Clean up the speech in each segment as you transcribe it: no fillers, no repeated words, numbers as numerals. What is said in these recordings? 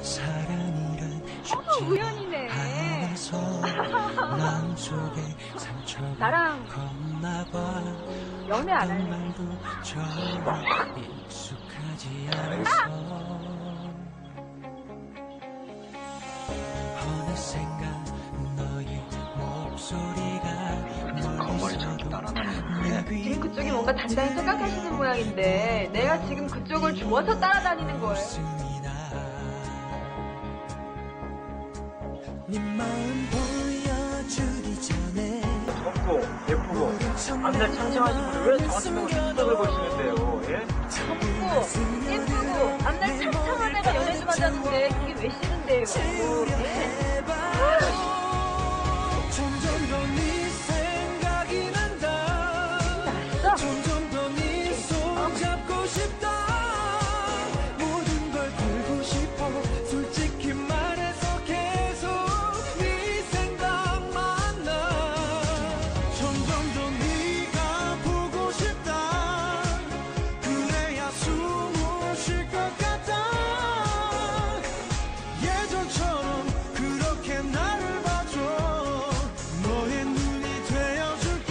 우연이네. 나랑 연애 안 할래? 건물이 자꾸 따라다니는데. 지금 그쪽이 뭔가 단단히 생각하시는 모양인데 내가 지금 그쪽을 좋아서 따라다니는 거예요. 네 마음 보여주기 전에 젊고 예쁘고 앞날 창창하신 분이 왜 저한테 보고 축복을 보시는데요? 예? 젊고 예쁘고 앞날 창창한 애가 연애 좀 하자는데 그게 왜 싫은데요? 예? 점점 더 네 생각이 난다. 났어? 점점 더 네 손 잡고 싶다. 모든 걸 풀고 싶어. 솔직히 말해서 계속 네 생각만 나. 점점 더 네가 보고 싶다. 그래야 숨을 쉴 것 같아. 예전처럼 그렇게 나를 봐줘. 너의 눈이 되어줄게.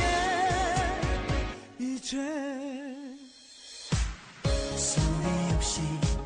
이제 소리 없이